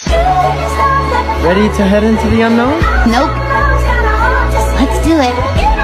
Ready to head into the unknown? Nope. Let's do it.